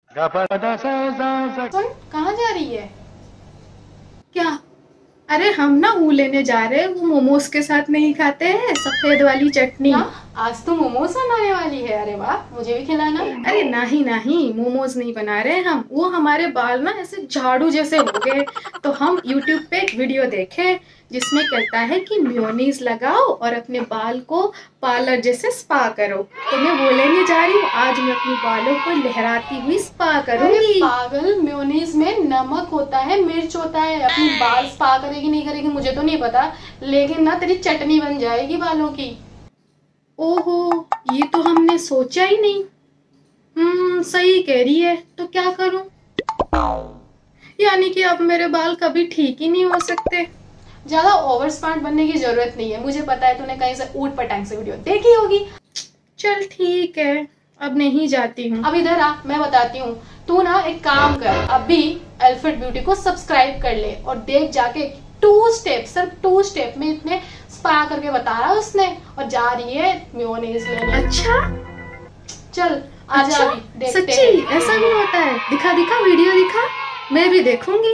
सुन, कहाँ जा रही है? क्या? अरे हम ना वो लेने जा रहे हैं, वो मोमोज के साथ नहीं खाते हैं सफेद वाली चटनी। क्या? आज तो मोमोज बनाने वाली है? अरे वाह, मुझे भी खिलाना। अरे नहीं नहीं, मोमोज नहीं बना रहे हम। वो हमारे बाल ना ऐसे झाड़ू जैसे हो गए, तो हम यूट्यूब पे एक वीडियो देखे जिसमें कहता है कि मेयोनीज लगाओ और अपने बाल को पार्लर जैसे स्पा करो। तो मैं वो लेने जा रही हूँ। आज मैं अपने बालों को लहराती हुई स्पा अरे करूंगी। पागल, मेयोनीज में नमक होता है, मिर्च होता है। अपनी बाल स्पा करेगी नहीं करेगी मुझे तो नहीं पता, लेकिन ना तेरी चटनी बन जाएगी बालों की। ओहो, ये तो हमने सोचा ही नहीं। सही कह रही है, तो क्या करूं? यानी कि अब मेरे बाल कभी ठीक ही नहीं हो सकते। ज्यादा ओवर स्मार्ट बनने की जरूरत नहीं है, मुझे पता है तूने कहीं से ऊट पटांग से वीडियो देखी होगी। चल ठीक है, अब नहीं जाती हूँ। अब इधर आ, मैं बताती हूँ। तू ना एक काम कर, अभी अल्फ्रेड ब्यूटी को सब्सक्राइब कर ले और देख जाके 2 स्टेप, सिर्फ 2 स्टेप में इतने स्पा करके बता रहा है उसने, और जा रही है मेयोनीज लेने। अच्छा चल आजा, अच्छा, अभी देखते सच्ची हैं। ऐसा भी होता है? दिखा दिखा, वीडियो दिखा, मैं भी देखूंगी।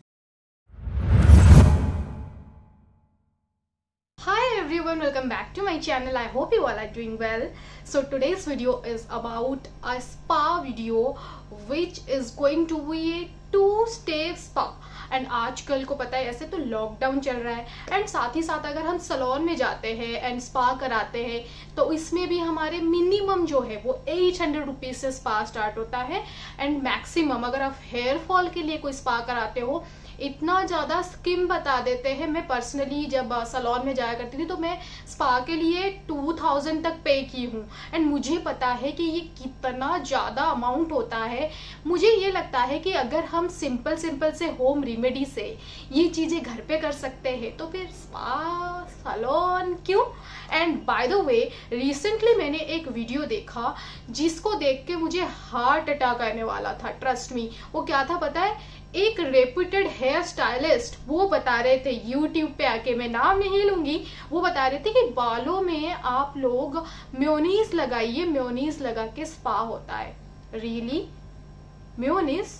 Hi everyone, welcome back to my channel. I hope you all are doing well. So today's video is about a spa video which is going to be a 2-step spa. And आजकल को पता है ऐसे तो lockdown चल रहा है, and साथ ही साथ अगर हम सैलून में जाते हैं एंड स्पा कराते हैं तो इसमें भी हमारे मिनिमम जो है वो 800 रुपीज से स्पा स्टार्ट होता है, एंड मैक्सिमम अगर आप हेयर फॉल के लिए कोई स्पा कराते हो इतना ज्यादा स्कीम बता देते हैं। मैं पर्सनली जब सैलून में जाया करती थी तो मैं स्पा के लिए 2000 तक पे की हूँ, एंड मुझे पता है कि ये कितना ज्यादा अमाउंट होता है। मुझे ये लगता है कि अगर हम सिंपल सिंपल से होम रेमेडी से ये चीजें घर पे कर सकते हैं तो फिर स्पा सैलून क्यों। And by the way, recently मैंने एक वीडियो देखा जिसको देख के मुझे हार्ट अटैक आने वाला था। ट्रस्ट मी, वो क्या था पता है? एक रेप्यूटेड हेयर स्टाइलिस्ट वो बता रहे थे यूट्यूब पे आके, मैं नाम नहीं लूंगी, वो बता रहे थे कि बालों में आप लोग मेयोनीज लगाइए, मेयोनीज लगा के स्पा होता है। रियली? मेयोनीज?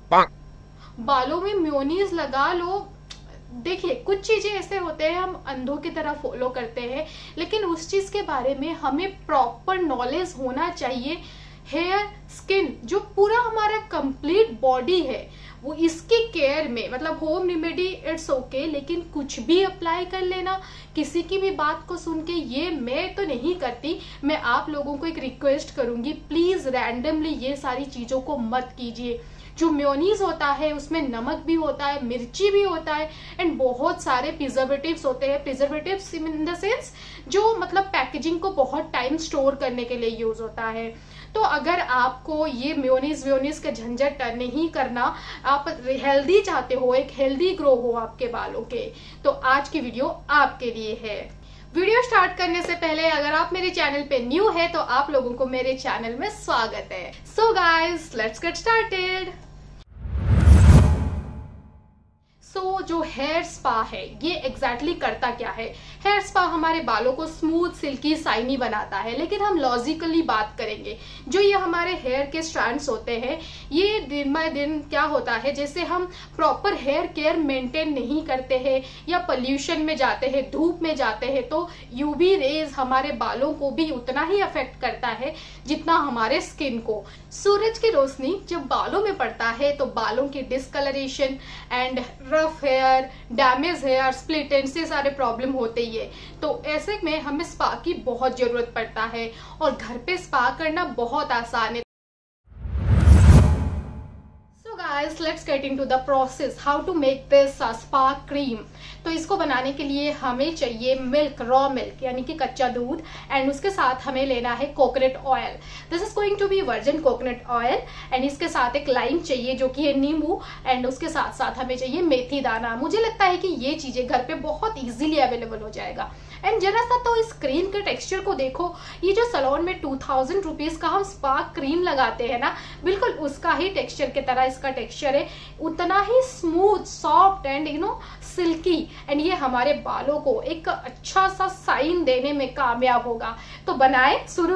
बालों में मेयोनीज लगा लो? देखिए, कुछ चीजें ऐसे होते हैं हम अंधों की तरह फॉलो करते हैं, लेकिन उस चीज के बारे में हमें प्रॉपर नॉलेज होना चाहिए। हेयर, स्किन, जो पूरा हमारा कंप्लीट बॉडी है वो इसकी केयर में, मतलब होम रेमेडी इट्स ओके, लेकिन कुछ भी अप्लाई कर लेना किसी की भी बात को सुन के, ये मैं तो नहीं करती। मैं आप लोगों को एक रिक्वेस्ट करूंगी, प्लीज रैंडमली ये सारी चीजों को मत कीजिए। जो मेयोनीज होता है उसमें नमक भी होता है, मिर्ची भी होता है, एंड बहुत सारे प्रिजर्वेटिव्स होते हैं। प्रिजर्वेटिव्स इन द सेंस जो मतलब पैकेजिंग को बहुत टाइम स्टोर करने के लिए यूज होता है। तो अगर आपको ये मेयोनीज का झंझट नहीं करना, आप हेल्दी चाहते हो, एक हेल्दी ग्रो हो आपके बालों के, तो आज की वीडियो आपके लिए है। वीडियो स्टार्ट करने से पहले अगर आप मेरे चैनल पे न्यू है तो आप लोगों को मेरे चैनल में स्वागत है। So guys, let's get started. जो हेयर स्पा है ये एग्जैक्टली करता क्या है? हेयर स्पा हमारे बालों को स्मूथ, सिल्की, शाइनी बनाता है, लेकिन हम लॉजिकली बात करेंगे। जो ये हमारे हेयर के स्ट्रैंड्स होते हैं, ये दिन बाय दिन क्या होता है, जैसे हम प्रॉपर हेयर केयर मेंटेन नहीं करते हैं या पोल्यूशन में जाते हैं, धूप में जाते हैं, तो यूवी रेज हमारे बालों को भी उतना ही अफेक्ट करता है जितना हमारे स्किन को। सूरज की रोशनी जब बालों में पड़ता है तो बालों की discoloration and rough hair, damage hair, split end से सारे प्रॉब्लम होते ही है। तो ऐसे में हमें स्पा की बहुत जरूरत पड़ता है, और घर पे स्पा करना बहुत आसान है। Guys, let's get into the process how to make this spa cream। तो इसको बनाने के लिए हमें चाहिए मिल्क, रॉ मिल्क यानी कि कच्चा दूध, एंड उसके साथ हमें लेना है coconut oil. This is going to be virgin coconut oil, and इसके साथ एक लाइम चाहिए जो कि है नींबू, एंड उसके साथ साथ हमें चाहिए मेथी दाना। मुझे लगता है कि ये चीजें घर पे बहुत इजीली अवेलेबल हो जाएगा। एंड जरा सा तो इस क्रीम के टेक्सचर को देखो, ये जो सैलून में 2000 रुपीज का हम स्पा क्रीम लगाते हैं ना, बिल्कुल उसका ही टेक्सचर की तरह इसका टेक्सचर है। उतना ही smooth, soft and silky and ये हमारे बालों को एक अच्छा सा साइन देने में कामयाब होगा। तो बनाए, शुरू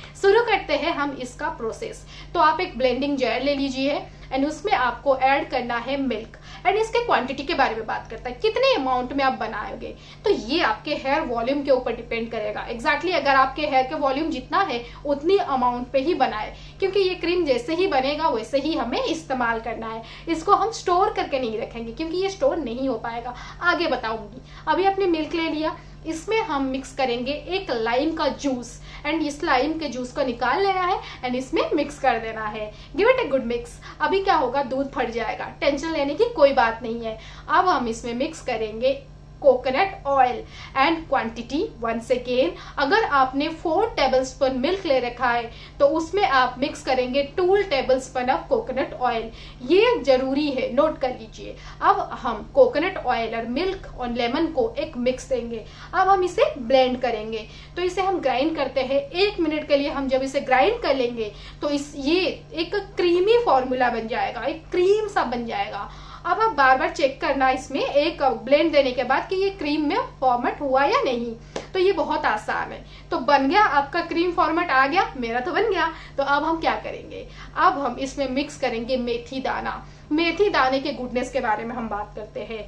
करते हैं हम इसका प्रोसेस। तो आप एक ब्लेंडिंग जार ले लीजिए एंड उसमें आपको ऐड करना है मिल्क। एंड इसके क्वांटिटी के बारे में बात करता है, कितने अमाउंट में आप बनाओगे, तो ये आपके हेयर वॉल्यूम के ऊपर डिपेंड करेगा। एग्जैक्टली अगर आपके हेयर के वॉल्यूम जितना है उतनी अमाउंट पे ही बनाए, क्योंकि ये क्रीम जैसे ही बनेगा वैसे ही हमें इस्तेमाल करना है। इसको हम स्टोर करके नहीं रखेंगे क्योंकि ये स्टोर नहीं हो पाएगा, आगे बताऊंगी। अभी आपने मिल्क ले लिया, इसमें हम मिक्स करेंगे एक लाइम का जूस एंड इस लाइम के जूस को निकाल लेना है एंड इसमें मिक्स कर देना है। Give it a good mix. अभी क्या होगा, दूध फट जाएगा, टेंशन लेने की कोई बात नहीं है। अब हम इसमें मिक्स करेंगे coconut oil and quantity once again, अगर आपने 4 टेबलस्पून मिल्क ले रखा है तो उसमें आप मिक्स करेंगे 2 टेबलस्पून ऑफ कोकोनट ऑयल। ये जरूरी है, नोट कर लीजिए। अब हम कोकोनट ऑयल और मिल्क और लेमन को एक मिक्स देंगे। अब हम इसे ब्लेंड करेंगे, तो इसे हम ग्राइंड करते हैं 1 मिनट के लिए। हम जब इसे ग्राइंड कर लेंगे तो ये एक क्रीमी फॉर्मूला बन जाएगा, एक क्रीम सा बन जाएगा। अब आप बार बार चेक करना इसमें एक ब्लेंड देने के बाद कि ये क्रीम में फॉर्मेट हुआ या नहीं। तो ये बहुत आसान है। तो बन गया आपका क्रीम फॉर्मेट आ गया, मेरा तो बन गया। तो अब हम क्या करेंगे, अब हम इसमें मिक्स करेंगे मेथी दाना। मेथी दाने के गुडनेस के बारे में हम बात करते हैं।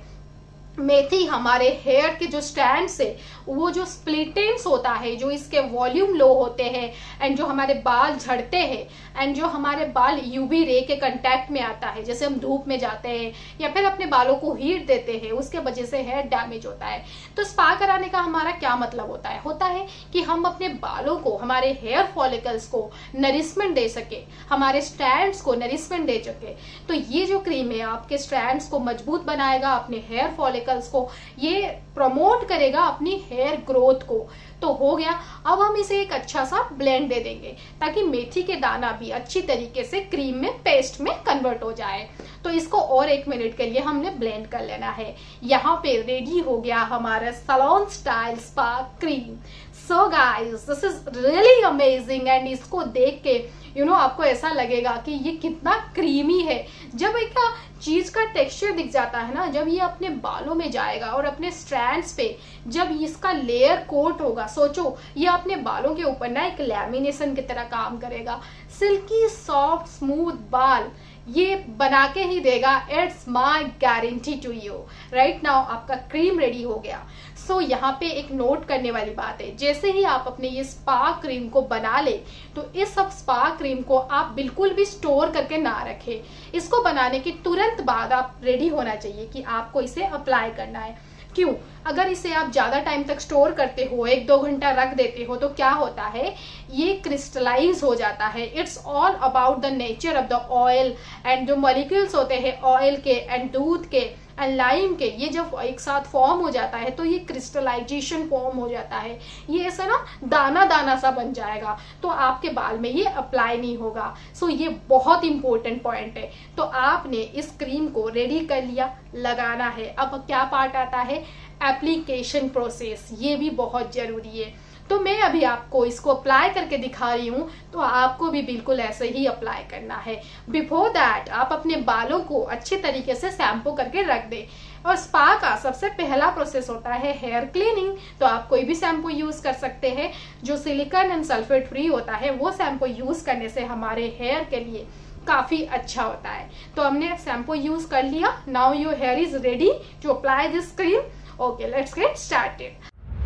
मेथी हमारे हेयर के जो स्ट्रैंड्स है, वो जो स्प्लिट एंड्स होता है, जो इसके वॉल्यूम लो होते हैं एंड जो हमारे बाल झड़ते हैं एंड जो हमारे बाल यूवी रे के कांटेक्ट में आता है, जैसे हम धूप में जाते हैं या फिर अपने बालों को हीट देते हैं, उसके वजह से हेयर डैमेज होता है। तो स्पा कराने का हमारा क्या मतलब होता है कि हम अपने बालों को, हमारे हेयर फॉलिकल्स को नरिशमेंट दे सके, हमारे स्ट्रैंड्स को नरिशमेंट दे सके। तो ये जो क्रीम है आपके स्ट्रैंड्स को मजबूत बनाएगा, अपने हेयर फॉलिकल्स को ये प्रमोट करेगा, अपनी हेयर ग्रोथ को। तो हो गया। अब हम इसे एक अच्छा सा ब्लेंड दे देंगे ताकि मेथी के दाना भी अच्छी तरीके से क्रीम में, पेस्ट में कन्वर्ट हो जाए। तो इसको और 1 मिनट के लिए हमने ब्लेंड कर लेना है। यहाँ पे रेडी हो गया हमारा salon style spa cream. So guys, this is really amazing and इसको देख के आपको ऐसा लगेगा कि ये कितना क्रीमी है। जब एक चीज का टेक्सचर दिख जाता है ना, जब ये अपने बालों में जाएगा और अपने स्ट्रैंड्स पे जब इसका लेयर कोट होगा, सोचो ये अपने बालों के ऊपर ना एक लैमिनेशन की तरह काम करेगा। सिल्की सॉफ्ट स्मूथ बाल ये बना के ही देगा। It's my guarantee to you. Right now आपका क्रीम रेडी हो गया। सो यहाँ पे एक नोट करने वाली बात है, जैसे ही आप अपने ये स्पा क्रीम को बना ले तो इस सब स्पा क्रीम को आप बिल्कुल भी स्टोर करके ना रखें। इसको बनाने के तुरंत बाद आप रेडी होना चाहिए कि आपको इसे अप्लाई करना है। क्यों? अगर इसे आप ज्यादा टाइम तक स्टोर करते हो, 1-2 घंटा रख देते हो, तो क्या होता है, ये क्रिस्टलाइज हो जाता है। It's all about the nature of the oil and जो मॉलिक्यूल्स होते हैं ऑयल के एंड दूध के एंड लाइम के, ये जब एक साथ फॉर्म हो जाता है तो ये क्रिस्टलाइजेशन फॉर्म हो जाता है। ये ऐसा ना दाना दाना सा बन जाएगा, तो आपके बाल में ये अप्लाई नहीं होगा। सो ये बहुत इंपॉर्टेंट पॉइंट है। तो आपने इस क्रीम को रेडी कर लिया, लगाना है। अब क्या पार्ट आता है, एप्लीकेशन प्रोसेस। ये भी बहुत जरूरी है। तो मैं अभी आपको इसको अप्लाई करके दिखा रही हूँ, तो आपको भी बिल्कुल ऐसे ही अप्लाई करना है। बिफोर दैट आप अपने बालों को अच्छे तरीके से शैम्पू करके रख दें। और स्पा का सबसे पहला प्रोसेस होता है हेयर क्लीनिंग। तो आप कोई भी शैम्पू यूज कर सकते हैं जो सिलिकॉन एंड सल्फेट फ्री होता है। वो शैम्पू यूज करने से हमारे हेयर के लिए काफी अच्छा होता है। तो हमने शैम्पू यूज कर लिया। Now your hair is ready to apply this cream. Okay, let's get started.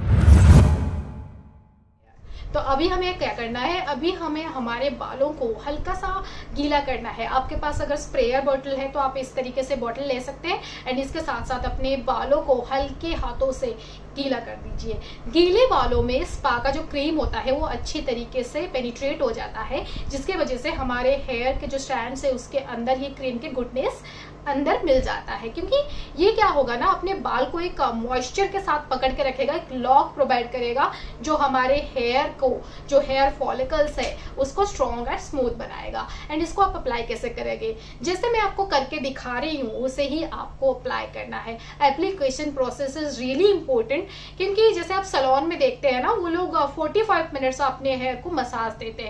तो अभी हमें क्या करना है, अभी हमें हमारे बालों को हल्का सा गीला करना है। आपके पास अगर स्प्रेयर बॉटल है तो आप इस तरीके से बॉटल ले सकते हैं एंड इसके साथ साथ अपने बालों को हल्के हाथों से गीला कर दीजिए। गीले बालों में स्पा का जो क्रीम होता है वो अच्छी तरीके से पेनिट्रेट हो जाता है, जिसके वजह से हमारे हेयर के जो स्ट्रैंड्स है उसके अंदर ये क्रीम के गुडनेस अंदर मिल जाता है। क्योंकि ये क्या होगा ना, अपने बाल को एक मॉइस्चर के साथ पकड़ के रखेगा, एक लॉक प्रोवाइड करेगा जो हमारे हेयर को, जो हेयर फॉलिकल्स है उसको स्ट्रॉन्ग एंड स्मूथ बनाएगा। एंड इसको आप अप्लाई कैसे करेंगे, जैसे मैं आपको करके दिखा रही हूँ उसे ही आपको अप्लाई करना है। Application process is really important, क्योंकि जैसे आप सैलून में देखते हैं ना, वो लोग 45 मिनट्स अपने हेयर को मसाज देते हैं।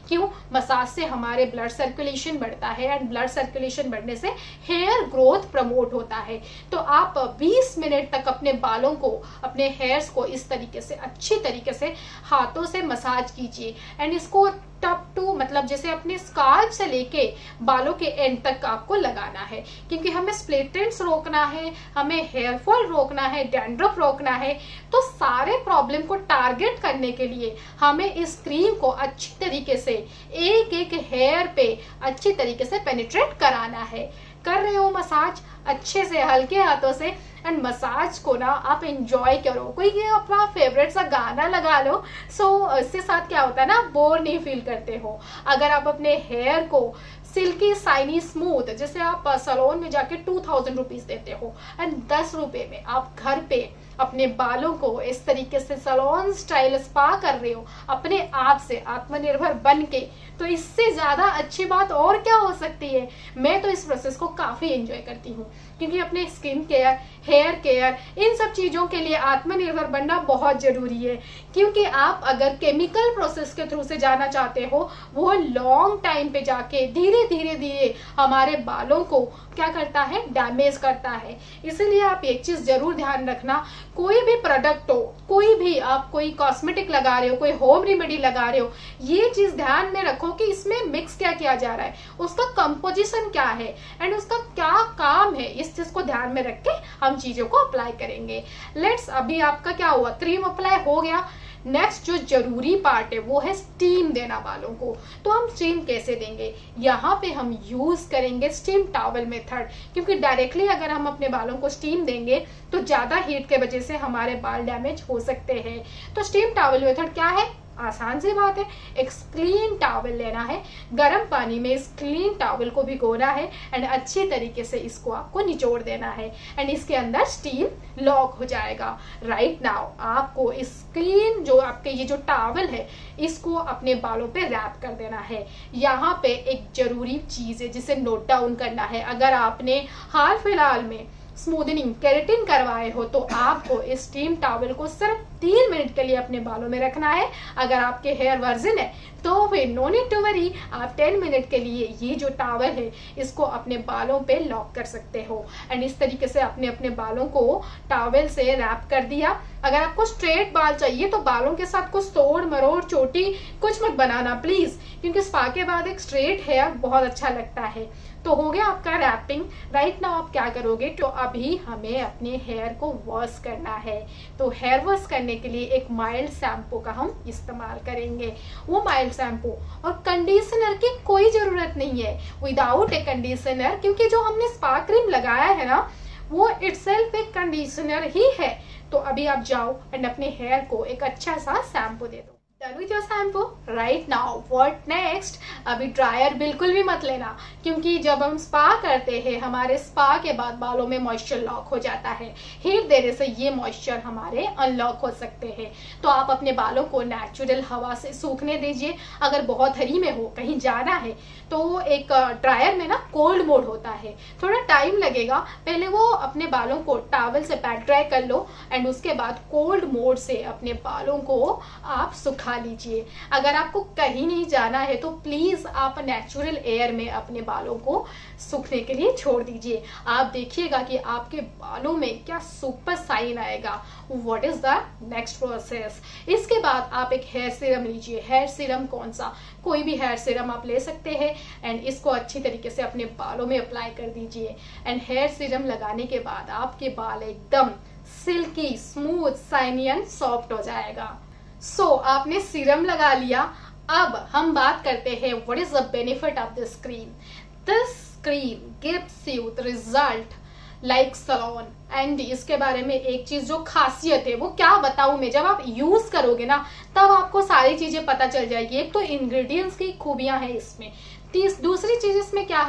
क्यों? मसाज से हमारे ब्लड सर्कुलेशन बढ़ता है एंड ब्लड सर्कुलेशन बढ़ने से हेयर ग्रोथ प्रमोट होता है। तो आप 20 मिनट तक अपने बालों को, अपने हेयर्स को इस तरीके से अच्छी तरीके से हाथों से मसाज कीजिए एंड इसको टप टू, मतलब जैसे अपने स्काल्प से लेके बालों के एंड तक आपको लगाना है, क्योंकि हमें स्प्लिट एंड्स रोकना है, हमें हेयर फॉल रोकना है, डैंड्रफ रोकना है। तो सारे प्रॉब्लम को टारगेट करने के लिए हमें इस क्रीम को अच्छी तरीके से एक एक हेयर पे अच्छी तरीके से पेनिट्रेट कराना है। कर रहे हो मसाज अच्छे से हल्के हाथों से एंड मसाज को ना आप एंजॉय करो, कोई ये अपना फेवरेट सा गाना लगा लो। सो इससे साथ क्या होता है ना, बोर नहीं फील करते हो। अगर आप अपने हेयर को सिल्की साइनी स्मूथ, जैसे आप सैलून में जाके 2000 रुपीज देते हो एंड 10 रुपए में आप घर पे अपने बालों को इस तरीके से सैलून स्टाइल स्पा कर रहे हो अपने आप से आत्मनिर्भर बन के, तो इससे ज्यादा अच्छी बात और क्या हो सकती है। मैं तो इस प्रोसेस को काफी एंजॉय करती हूँ, क्योंकि अपने स्किन केयर, हेयर केयर, इन सब चीजों के लिए आत्मनिर्भर बनना बहुत जरूरी है। क्योंकि आप अगर केमिकल प्रोसेस के थ्रू से जाना चाहते हो, वो लॉन्ग टाइम पे जाके धीरे धीरे हमारे बालों को क्या करता है, डैमेज करता है। इसीलिए आप एक चीज जरूर ध्यान रखना, कोई भी प्रोडक्ट हो, कोई भी आप कोई कॉस्मेटिक लगा रहे हो, कोई होम रेमेडी लगा रहे हो, ये चीज ध्यान में रखो कि इसमें मिक्स क्या किया जा रहा है, उसका कंपोजिशन क्या है एंड उसका क्या काम है। इस चीज को ध्यान में रख के हम चीजों को अप्लाई करेंगे। लेट्स, अभी आपका क्या हुआ, क्रीम अप्लाई हो गया। नेक्स्ट जो जरूरी पार्ट है वो है स्टीम देना बालों को। तो हम स्टीम कैसे देंगे, यहाँ पे हम यूज करेंगे स्टीम टॉवल मेथड, क्योंकि डायरेक्टली अगर हम अपने बालों को स्टीम देंगे तो ज्यादा हीट के वजह से हमारे बाल डैमेज हो सकते हैं। तो स्टीम टॉवल मेथड क्या है, आसान सी बात है, एक क्लीन टॉवल लेना है, गर्म पानी में इस क्लीन टॉवल को भिगोना है एंड अच्छी तरीके से इसको आपको निचोड़ देना है एंड इसके अंदर स्टीम लॉक हो जाएगा। राइट नाउ आपको इस क्लीन जो आपके ये जो टॉवल है, इसको अपने बालों पे रैप कर देना है। यहाँ पे एक जरूरी चीज है जिसे नोट डाउन करना है। अगर आपने हाल फिलहाल में स्मूदनिंग, केराटिन करवाए हो तो आपको इस स्टीम टॉवल को सिर्फ 3 मिनट के लिए अपने बालों में रखना है। अगर आपके हेयर वर्जिन है तो फिर नो नीड टू वरी, आप 10 मिनट के लिए ये जो टॉवल है इसको अपने बालों पे लॉक कर सकते हो एंड इस तरीके से अपने अपने बालों को टॉवल से रैप कर दिया। अगर आपको स्ट्रेट बाल चाहिए तो बालों के साथ कुछ तोड़ मरोड़ चोटी कुछ मत बनाना प्लीज, क्योंकि स्पा के बाद एक स्ट्रेट हेयर बहुत अच्छा लगता है। तो हो गया आपका रैपिंग। राइट नाउ आप क्या करोगे, तो अभी हमें अपने हेयर को वॉश करना है। तो हेयर वॉश करने के लिए एक माइल्ड शैम्पू का हम इस्तेमाल करेंगे। वो माइल्ड शैम्पू और कंडीशनर की कोई जरूरत नहीं है, विदाउट ए कंडीशनर, क्योंकि जो हमने स्पा क्रीम लगाया है ना वो इटसेल्फ एक कंडीशनर ही है। तो अभी आप जाओ एंड अपने हेयर को एक अच्छा सा शैम्पू दे दो। Done with your shampoo. Right now what next, अभी ड्रायर बिल्कुल भी मत लेना, क्योंकि जब हम स्पा करते हैं हमारे स्पा के बाद बालों में मॉइस्चर लॉक हो जाता है। हीट देने से ये मॉइस्चर हमारे अनलॉक हो सकते हैं। तो आप अपने बालों को नेचुरल हवा से सूखने दीजिए। अगर बहुत हरी में हो, कहीं जाना है, तो एक ड्रायर में ना कोल्ड मोड होता है, थोड़ा टाइम लगेगा। पहले वो अपने बालों को टॉवल से पैट ड्राई कर लो एंड उसके बाद कोल्ड मोड से अपने बालों को आप सुखा लीजिए। अगर आपको कहीं नहीं जाना है तो प्लीज आप नेचुरल एयर में अपने बालों को सूखने के लिए छोड़ दीजिए। आप देखिएगा कि आपके बालों में क्या सुपर शाइन आएगा। What is the next process, इसके बाद आप एक हेयर सीरम लीजिए। हेयर सीरम कौन सा, कोई भी हेयर सीरम आप ले सकते हैं एंड इसको अच्छी तरीके से अपने बालों में अप्लाई कर दीजिए। एंड हेयर सीरम लगाने के बाद आपके बाल एकदम silky, smooth, shiny and soft हो जाएगा। सो आपने सीरम लगा लिया। अब हम बात करते हैं what is the benefit of this cream. This cream gives you the result like salon. And इसके बारे में एक चीज जो खासियत है वो क्या बताऊं मैं, जब आप यूज करोगे ना तब आपको सारी चीजें पता चल जाएगी। एक तो इंग्रेडिएंट्स की खूबियां हैं इसमें, दूसरी चीज इसमें क्या है,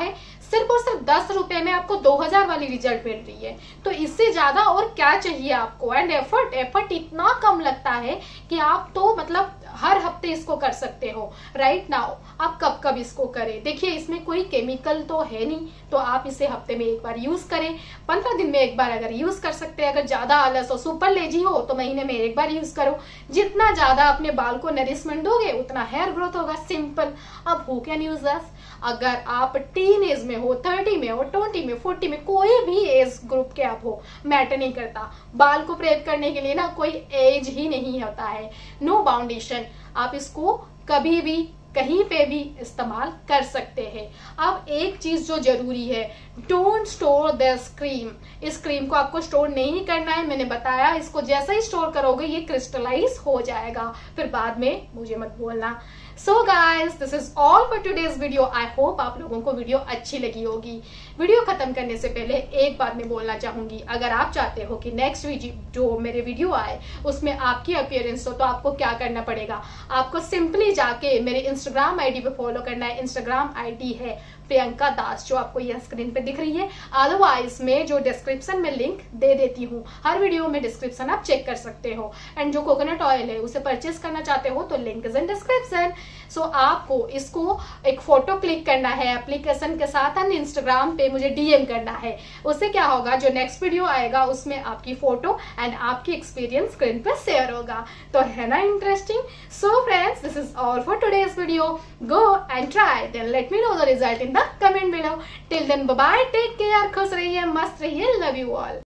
सिर्फ और सिर्फ 10 रुपए में आपको 2000 वाली रिजल्ट मिल रही है। तो इससे ज्यादा और क्या चाहिए आपको। एंड एफर्ट इतना कम लगता है कि आप तो मतलब हर हफ्ते इसको कर सकते हो। राइट नाउ आप कब कब इसको करें, देखिए इसमें कोई केमिकल तो है नहीं, तो आप इसे हफ्ते में एक बार यूज करें, 15 दिन में एक बार अगर यूज कर सकते हैं। अगर ज्यादा आलस हो, सुपर लेजी हो, तो महीने में एक बार यूज करो। जितना ज्यादा अपने बाल को नरिशमेंट दोगे उतना हेयर ग्रोथ होगा, सिंपल। अब हु कैन यूज दिस? अगर आप टीन एज में हो, 30 में हो, 20 में, 40 में, कोई भी एज ग्रुप के आप हो, मैटर नहीं करता। बाल को प्रेप करने के लिए ना कोई एज ही नहीं होता है, नो बाउंडेशन। आप इसको कभी भी कहीं पे भी इस्तेमाल कर सकते हैं। अब एक चीज जो जरूरी है, डोंट स्टोर दिस क्रीम। इस क्रीम को आपको स्टोर नहीं करना है, मैंने बताया। इसको जैसे ही स्टोर करोगे ये क्रिस्टलाइज हो जाएगा, फिर बाद में मुझे मत बोलना। So guys, this is all for today's video. I hope आप लोगों को वीडियो अच्छी लगी होगी। वीडियो खत्म करने से पहले एक बात मैं बोलना चाहूंगी, अगर आप चाहते हो कि नेक्स्ट जो मेरे वीडियो आए उसमें आपकी अपीयरेंस हो, तो आपको क्या करना पड़ेगा, आपको सिंपली जाके मेरे इंस्टाग्राम आईडी पे फॉलो करना है। इंस्टाग्राम आईडी है प्रियंका दास, जो आपको यह स्क्रीन पे दिख रही है। अदरवाइज मैं जो डिस्क्रिप्शन में लिंक दे देती हूँ, हर वीडियो में डिस्क्रिप्शन आप चेक कर सकते हो। एंड जो कोकोनट ऑयल है उसे परचेस करना चाहते हो तो link is in description. So आपको इसको एक फोटो क्लिक करना है एप्लीकेशन के साथ एंड इंस्टाग्राम पे मुझे डीएम करना है। उससे क्या होगा, जो नेक्स्ट वीडियो आएगा उसमें आपकी फोटो एंड आपकी एक्सपीरियंस स्क्रीन पे शेयर होगा। तो है ना interesting. So friends, this is all for today's video. Go and try, then let me know the result in the comment below. Till then bye bye, take care, खुश रहिए, मस्त रहिए, love you all.